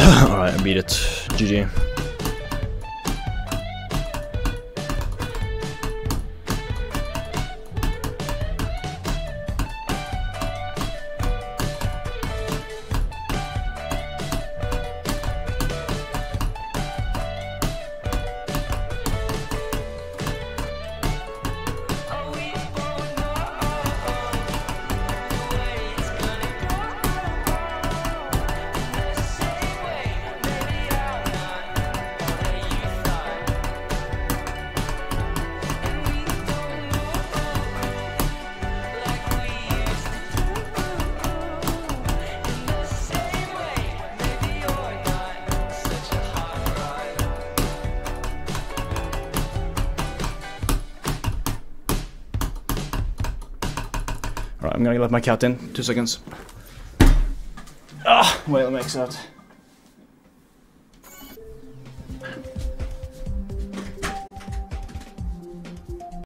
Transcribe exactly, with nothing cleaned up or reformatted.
Alright, I beat it. G G. Alright, I'm gonna let my cat in. Two seconds. Ah, wait, let me exit out.